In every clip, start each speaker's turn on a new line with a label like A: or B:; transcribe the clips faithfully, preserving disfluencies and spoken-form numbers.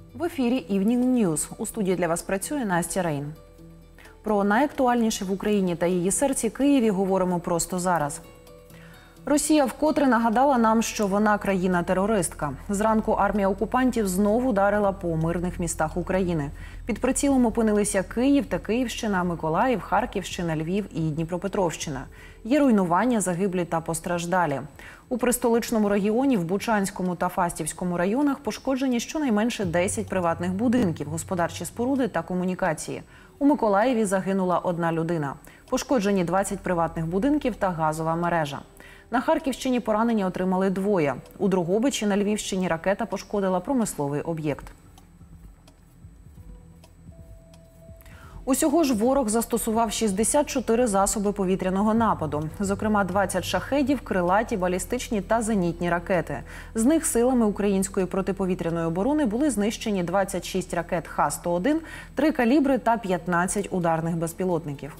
A: В ефірі Evening News. У студії для вас працює Настя Рейн. Про найактуальніше в Україні та її серці Києві говоримо просто зараз. Росія вкотре нагадала нам, що вона країна-терористка. Зранку армія окупантів знову ударила по мирних містах України. Під прицілом опинилися Київ та Київщина, Миколаїв, Харківщина, Львів і Дніпропетровщина. Є руйнування, загиблі та постраждалі. У пристоличному регіоні, в Бучанському та Фастівському районах пошкоджені щонайменше десять приватних будинків, господарчі споруди та комунікації. У Миколаєві загинула одна людина. Пошкоджені двадцять приватних будинків та газова мережа. На Харківщині поранення отримали двоє. У Дрогобичі на Львівщині ракета пошкодила промисловий об'єкт. Усього ж ворог застосував шістдесят чотири засоби повітряного нападу. Зокрема, двадцять шахедів, крилаті, балістичні та зенітні ракети. З них силами української протиповітряної оборони були знищені двадцять шість ракет Х сто один, три калібри та п'ятнадцять ударних безпілотників.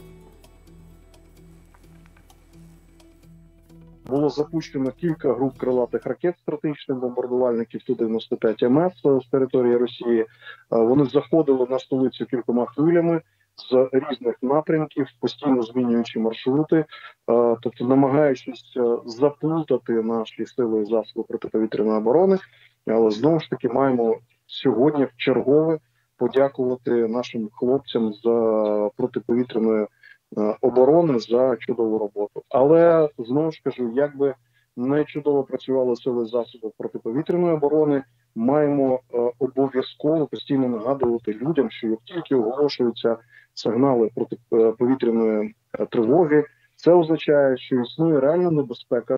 B: Було запущено кілька груп крилатих ракет стратегічних бомбардувальників Ту дев'яносто п'ять М С з території Росії. Вони заходили на столицю кількома хвилями з різних напрямків, постійно змінюючи маршрути, тобто намагаючись заплутати наші сили і засоби протиповітряної оборони. Але знову ж таки маємо сьогодні вчергове подякувати нашим хлопцям з протиповітряної оборони за чудову роботу. Але, знову ж кажу, як би не чудово працювали сили засобів протиповітряної оборони, маємо е, обов'язково постійно нагадувати людям, що як тільки оголошуються сигнали протиповітряної тривоги, це означає, що існує реальна небезпека.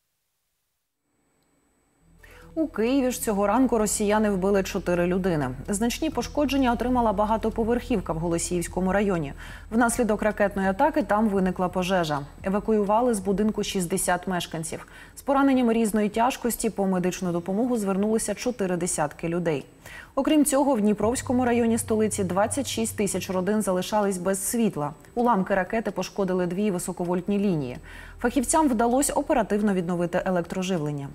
A: У Києві ж цього ранку росіяни вбили чотири людини. Значні пошкодження отримала багатоповерхівка в Голосіївському районі. Внаслідок ракетної атаки там виникла пожежа. Евакуювали з будинку шістдесят мешканців. З пораненнями різної тяжкості по медичну допомогу звернулися чотири десятки людей. Окрім цього, в Дніпровському районі столиці двадцять шість тисяч родин залишались без світла. Уламки ракети пошкодили дві високовольтні лінії. Фахівцям вдалося оперативно відновити електроживлення.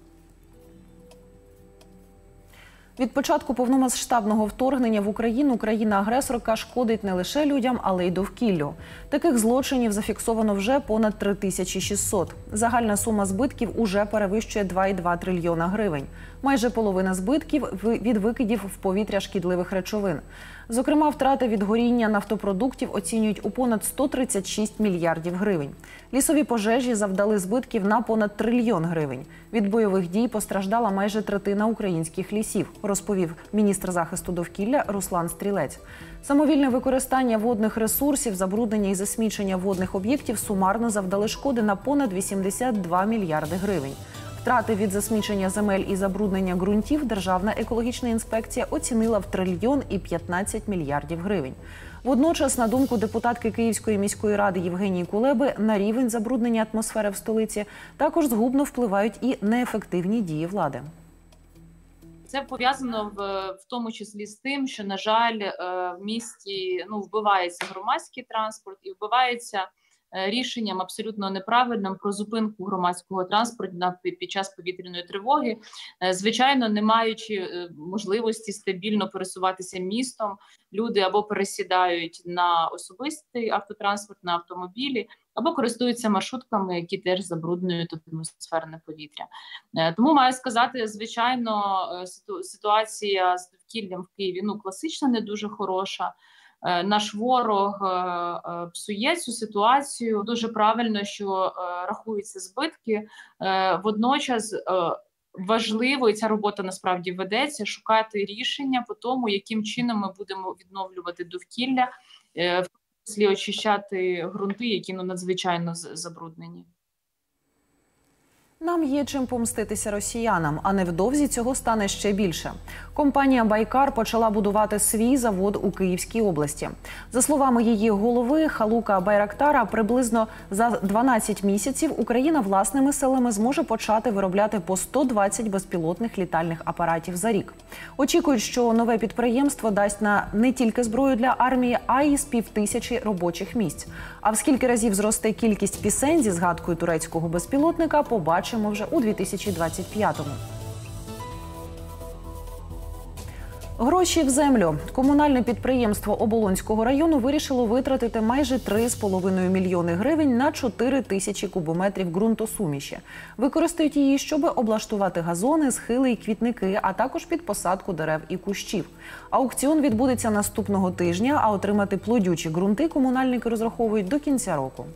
A: Від початку повномасштабного вторгнення в Україну країна-агресорка шкодить не лише людям, але й довкіллю. Таких злочинів зафіксовано вже понад три тисячі шістсот. Загальна сума збитків уже перевищує два цілих дві трильйона гривень. Майже половина збитків від викидів в повітря шкідливих речовин. Зокрема, втрати від горіння нафтопродуктів оцінюють у понад сто тридцять шість мільярдів гривень. Лісові пожежі завдали збитків на понад трильйон гривень. Від бойових дій постраждала майже третина українських лісів, розповів міністр захисту довкілля Руслан Стрілець. Самовільне використання водних ресурсів, забруднення і засмічення водних об'єктів сумарно завдали шкоди на понад вісімдесят два мільярди гривень. Втрати від засмічення земель і забруднення ґрунтів Державна екологічна інспекція оцінила в трильйон і п'ятнадцять мільярдів гривень. Водночас, на думку депутатки Київської міської ради Євгенії Кулеби, на рівень забруднення атмосфери в столиці також згубно впливають і неефективні дії влади.
C: Це пов'язано в, в тому числі з тим, що, на жаль, в місті ну, вбивається громадський транспорт і вбивається рішенням абсолютно неправильним про зупинку громадського транспорту під час повітряної тривоги, звичайно, не маючи можливості стабільно пересуватися містом, люди або пересідають на особистий автотранспорт, на автомобілі, або користуються маршрутками, які теж забруднюють атмосферне повітря. Тому маю сказати, звичайно, ситуація з довкіллям в Києві ну, класична, не дуже хороша. Наш ворог псує цю ситуацію. Дуже правильно, що рахуються збитки. Водночас важливо, і ця робота насправді ведеться, шукати рішення по тому, яким чином ми будемо відновлювати довкілля, в тому числі очищати ґрунти, які ну, надзвичайно забруднені.
A: Нам є чим помститися росіянам, а невдовзі цього стане ще більше. Компанія «Байкар» почала будувати свій завод у Київській області. За словами її голови Халука Байрактара, приблизно за дванадцять місяців Україна власними силами зможе почати виробляти по сто двадцять безпілотних літальних апаратів за рік. Очікують, що нове підприємство дасть на не тільки зброю для армії, а й з півтисячі робочих місць. А в скільки разів зросте кількість пісень зі згадкою турецького безпілотника, побачимо вже у дві тисячі двадцять п'ятому. Гроші в землю. Комунальне підприємство Оболонського району вирішило витратити майже три з половиною мільйони гривень на чотири тисячі кубометрів ґрунтосуміші. Використають її, щоб облаштувати газони, схили і квітники, а також під посадку дерев і кущів. Аукціон відбудеться наступного тижня, а отримати плодючі ґрунти комунальники розраховують до кінця року.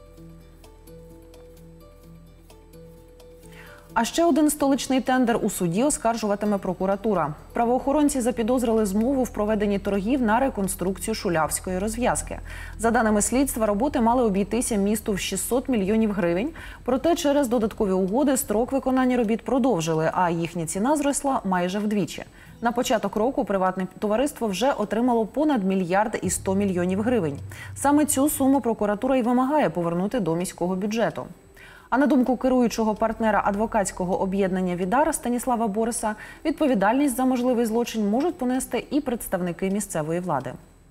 A: А ще один столичний тендер у суді оскаржуватиме прокуратура. Правоохоронці запідозрили змову в проведенні торгів на реконструкцію Шулявської розв'язки. За даними слідства, роботи мали обійтися місту в шістсот мільйонів гривень. Проте через додаткові угоди строк виконання робіт продовжили, а їхня ціна зросла майже вдвічі. На початок року приватне товариство вже отримало понад мільярд і сто мільйонів гривень. Саме цю суму прокуратура й вимагає повернути до міського бюджету. А на думку керуючого партнера адвокатського об'єднання «Відар» Станіслава Бориса, відповідальність за можливий злочин можуть понести і представники місцевої влади.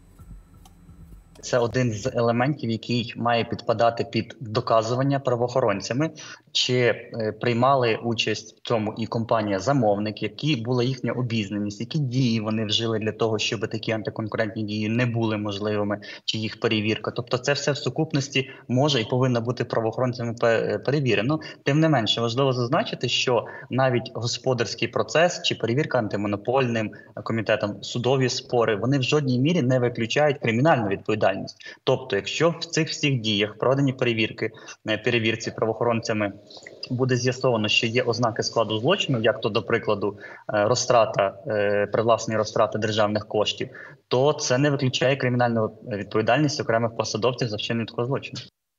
D: Це один з елементів, який має підпадати під доказування правоохоронцями, чи е, приймали участь в цьому і компанія-замовник, які була їхня обізнаність, які дії вони вжили для того, щоб такі антиконкурентні дії не були можливими, чи їх перевірка. Тобто це все в сукупності може і повинно бути правоохоронцями перевірено. Тим не менше, важливо зазначити, що навіть господарський процес чи перевірка антимонопольним комітетом, судові спори, вони в жодній мірі не виключають кримінальну відповідальність. Тобто, якщо в цих всіх діях, проведені перевірки, перевірці правоохоронцями, буде з'ясовано, що є ознаки складу злочину, як то, до прикладу, розтрата, привласнення розтрати державних коштів, то це не виключає кримінальну відповідальність окремих посадовців за вчинення такого злочину.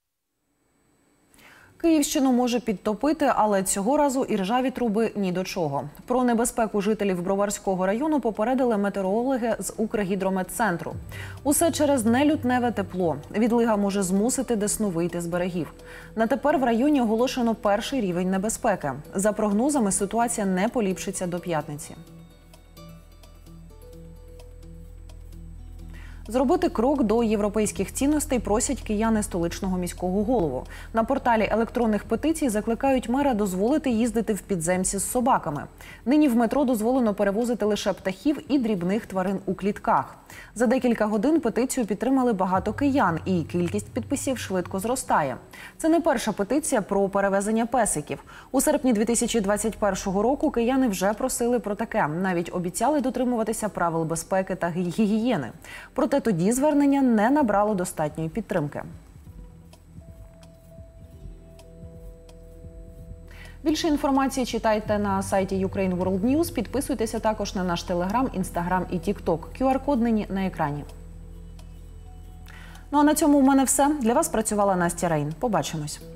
A: Київщину може підтопити, але цього разу і ржаві труби ні до чого. Про небезпеку жителів Броварського району попередили метеорологи з Укргідрометцентру. Усе через нелютневе тепло. Відлига може змусити Десну вийти з берегів. На тепер в районі оголошено перший рівень небезпеки. За прогнозами, ситуація не поліпшиться до п'ятниці. Зробити крок до європейських цінностей просять кияни столичного міського голову. На порталі електронних петицій закликають мера дозволити їздити в підземці з собаками. Нині в метро дозволено перевозити лише птахів і дрібних тварин у клітках. За декілька годин петицію підтримали багато киян, і кількість підписів швидко зростає. Це не перша петиція про перевезення песиків. У серпні дві тисячі двадцять першого року кияни вже просили про таке. Навіть обіцяли дотримуватися правил безпеки та гігієни. Проте тоді звернення не набрало достатньої підтримки. Більше інформації читайте на сайті Ukraine World News. Підписуйтеся також на наш Телеграм, Інстаграм і Тікток. кю ар-код нині на екрані. Ну а на цьому у мене все. Для вас працювала Настя Рейн. Побачимось.